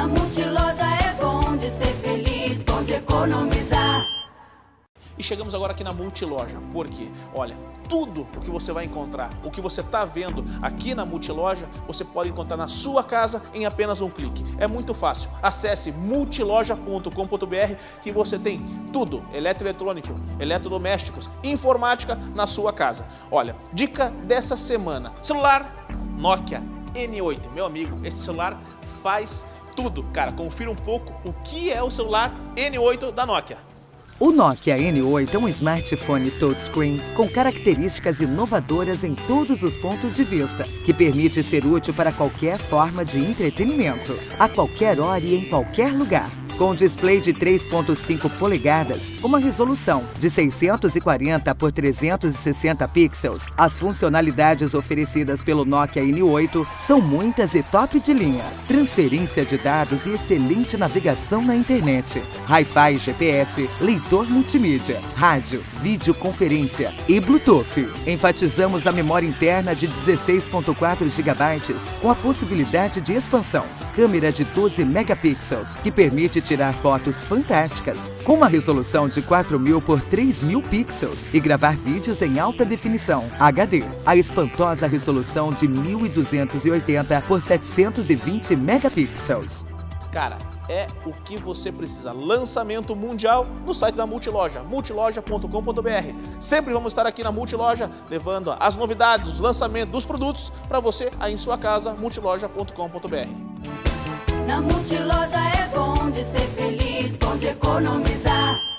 Na Multiloja é bom de ser feliz, bom de economizar. E chegamos agora aqui na Multiloja, porque, olha, tudo o que você vai encontrar, o que você está vendo aqui na Multiloja, você pode encontrar na sua casa em apenas um clique. É muito fácil. Acesse multiloja.com.br que você tem tudo, eletroeletrônico, eletrodomésticos, informática na sua casa. Olha, dica dessa semana, celular Nokia N8. Meu amigo, esse celular faz tudo. Cara, confira um pouco o que é o celular N8 da Nokia. O Nokia N8 é um smartphone touchscreen com características inovadoras em todos os pontos de vista, que permite ser útil para qualquer forma de entretenimento, a qualquer hora e em qualquer lugar. Com display de 3,5 polegadas, uma resolução de 640 por 360 pixels, as funcionalidades oferecidas pelo Nokia N8 são muitas e top de linha. Transferência de dados e excelente navegação na internet. Hi-Fi GPS, leitor multimídia, rádio, videoconferência e Bluetooth. Enfatizamos a memória interna de 16,4 GB com a possibilidade de expansão. Câmera de 12 megapixels, que permite tirar fotos fantásticas, com uma resolução de 4.000 por 3.000 pixels e gravar vídeos em alta definição, HD. A espantosa resolução de 1.280 por 720 megapixels. Cara, é o que você precisa. Lançamento mundial no site da Multiloja, multiloja.com.br. Sempre vamos estar aqui na Multiloja levando as novidades, os lançamentos dos produtos para você aí em sua casa, multiloja.com.br. Na Multiloja é bom de ser feliz, bom de economizar.